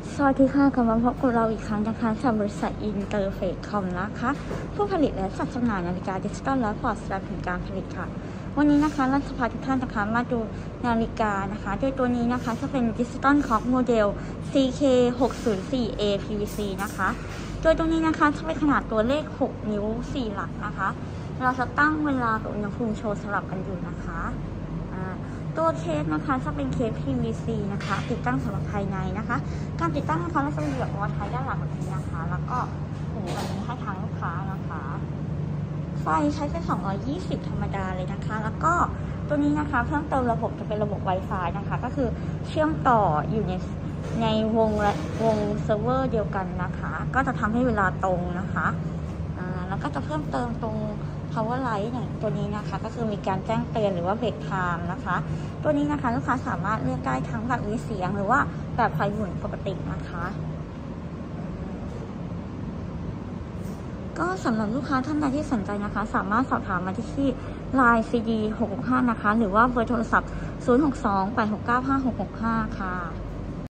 สวัสดีค่ะกลับมาพบกับเราอีกครั้งนะคะจากบริษัทอินเตอร์เฟสคอมนะคะผู้ผลิตและจัดจำหน่ายนาฬิกาดิจิตอลและพอร์ตสแตมป์ผลการผลิตค่ะวันนี้นะคะเราจะพาทุกท่านนะคะมาดูนาฬิกานะคะโดยตัวนี้นะคะจะเป็นดิจิตอลคล็อกโมเดล CK604A PVC นะคะโดยตรงนี้นะคะจะเป็นขนาดตัวเลข6นิ้ว4หลักนะคะเราจะตั้งเวลากับอุณหภูมิโชว์สลับกันอยู่นะคะตัวเคสนะคะจะเป็นเคส PVC นะคะติดตั้งสำหรับภายในนะคะการติดตั้งนะคะเราจะมีแบบวอลไทด้านหลังแบบนี้นะคะแล้วก็หูแบบนี้ให้ทางลูกค้านะคะไฟใช้เป็น220ธรรมดาเลยนะคะแล้วก็ตัวนี้นะคะเพิ่มเติมระบบจะเป็นระบบ Wi-Fi นะคะก็คือเชื่อมต่ออยู่ในวงเซิร์ฟเวอร์เดียวกันนะคะก็จะทำให้เวลาตรงนะคะแล้วก็จะเพิ่มเติมตรงpower light เนี่ยตัวนี้นะคะก็คือมีการแจ้งเตือนหรือว่าเบรกไทม์นะคะตัวนี้นะคะลูกค้าสามารถเลือกได้ทั้งแบบมีเสียงหรือว่าแบบไฟหมุนปกตินะคะก็สำหรับลูกค้าท่านใดที่สนใจนะคะสามารถสอบถามมาที่ Line CD 665นะคะหรือว่าเบอร์โทรศัพท์062 869 5665ค่ะ